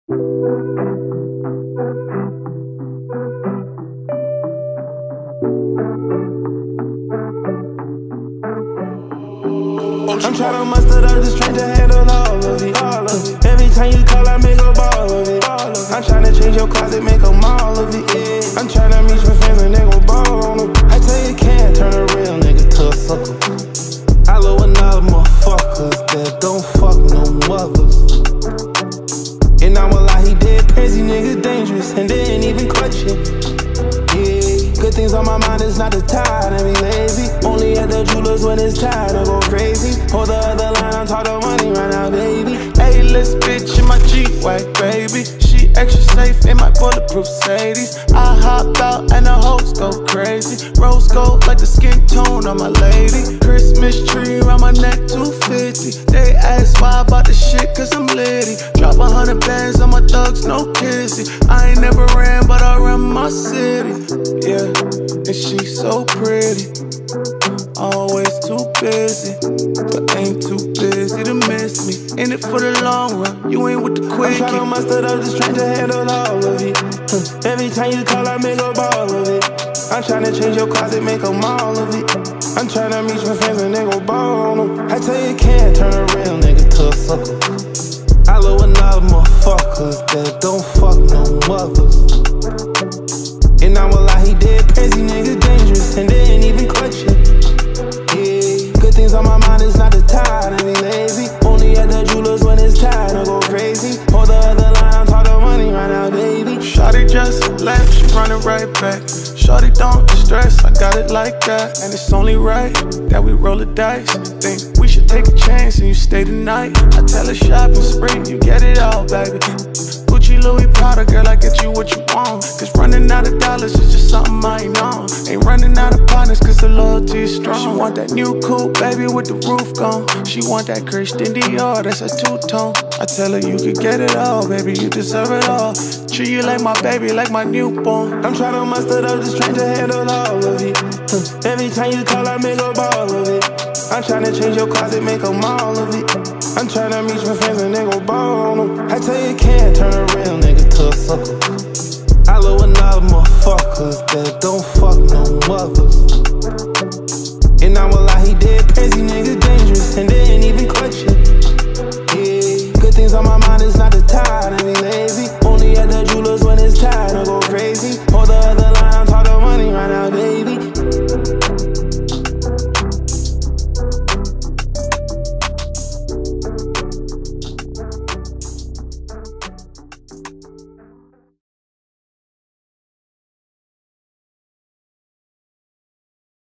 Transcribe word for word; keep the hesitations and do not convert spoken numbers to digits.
I'm tryna muster up the strength to handle all of it. All of it. Every time you call, I make a ball of it. All of it. I'm tryna change your closet, make them all of it. Yeah. I'm tryna meet your friends and they gon' ball on them. I tell you, can't turn a real nigga to a sucker. I love another motherfuckers that don't fuck no mothers. And I'm a lie, he dead crazy niggas dangerous and they ain't even clutching. Yeah, good things on my mind, it's not the time to be lazy. Only at the jewelers when it's time to go crazy. Hold the other line, I'm talking money right now, baby. A-list bitch in my G-Wag, baby. She extra safe in my bulletproof Cedis. I hop out and the hoes go crazy. Rose gold like the skin tone on my lady. Christmas tree around my neck, two fifty. They ask why I bought the shit, cause I'm litty. Drop a hundred bands on my thugs, no kissy. I ain't never ran, but I run my city. Yeah, and she so pretty. Always too busy, but ain't too busy to miss me. In it for the long run, you ain't with the quickie. I'm tryna muster up the strength to handle all of it. Every time you call, I make a ball of it. I'm tryna change your closet, make them all of it. I'm tryna meet your friends and they gon' ball on them. I tell you, can't turn a real nigga to a sucker. I love another motherfuckers that don't fuck no mothers. And I'm a lie, he dead crazy niggas dangerous and they ain't even clutching. Yeah, good things on my mind, it's not the time to be lazy. Only at the jewelers when it's time to go crazy. Hold the other line, I'm talking money right now, baby. Shawty just left, she running right back. Shawty don't distress, I got it like that. And it's only right that we roll the dice. Think we should take a chance and you stay the night. I tell her shopping spree, you get it all, baby. Gucci, Louis, Prada, girl, I get you what you want. Cause running out of dollars is just something I ain't on. Ain't running out of partners cause the loyalty is strong. She want that new coupe, baby, with the roof gone. She want that Christian Dior, that's a two-tone. I tell her you could get it all, baby, you deserve it all. Treat you like my baby, like my newborn. I'm tryna muster up the strength to handle all of it. Every time you call, I make a ball of it. I'm tryna change your closet, make them all of it. I'm tryna meet your friends and they gon' ball on them. I tell you, can't turn a real nigga to a sucker. I love another motherfuckers that don't fuck no mothers. And I'm a lie, he dead crazy niggas dangerous and they ain't even clutching. Yeah, good things on my mind, it's not the time